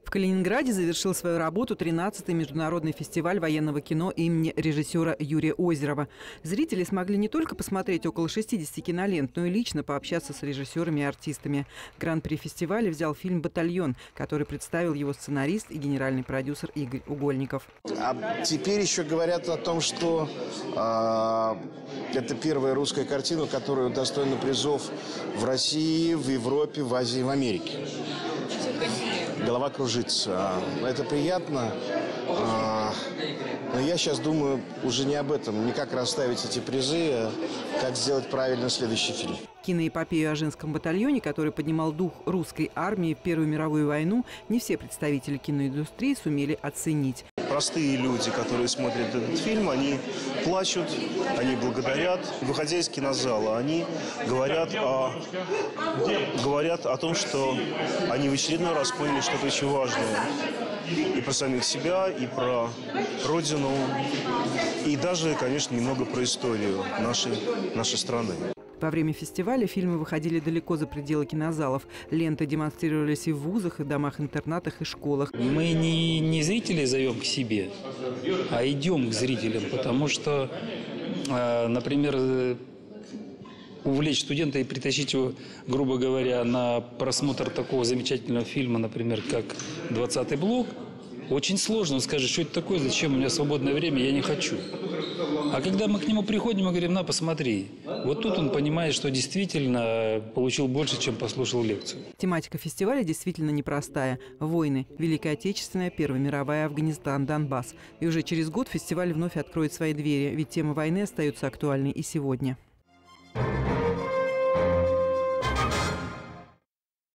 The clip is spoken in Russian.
В Калининграде завершил свою работу 13-й международный фестиваль военного кино имени режиссера Юрия Озерова. Зрители смогли не только посмотреть около 60 кинолент, но и лично пообщаться с режиссерами и артистами. Гран-при фестиваля взял фильм «Батальон», который представил его сценарист и генеральный продюсер Игорь Угольников. А теперь еще говорят о том, что это первая русская картина, которая удостоена призов в России, в Европе, в Азии, в Америке. Голова кружится. Это приятно. Но я сейчас думаю уже не об этом, не как расставить эти призы, а как сделать правильно следующий фильм. Киноэпопею о женском батальоне, который поднимал дух русской армии в Первую мировую войну, не все представители киноиндустрии сумели оценить. Простые люди, которые смотрят этот фильм, они плачут, они благодарят. Выходя из кинозала, они говорят о том, что они в очередной раз поняли что-то очень важное. И про самих себя, и про родину, и даже, конечно, немного про историю нашей страны. Во время фестиваля фильмы выходили далеко за пределы кинозалов. Ленты демонстрировались и в вузах, и домах-интернатах, и школах. Мы не зрителей зовем к себе, а идем к зрителям, потому что, например, увлечь студента и притащить его, грубо говоря, на просмотр такого замечательного фильма, например, как «20-й блок», очень сложно. Он скажет, что это такое, зачем, у меня свободное время, я не хочу. А когда мы к нему приходим, мы говорим, на, посмотри. Вот тут он понимает, что действительно получил больше, чем послушал лекцию. Тематика фестиваля действительно непростая. Войны. Великая Отечественная, Первая мировая, Афганистан, Донбасс. И уже через год фестиваль вновь откроет свои двери, ведь тема войны остается актуальной и сегодня.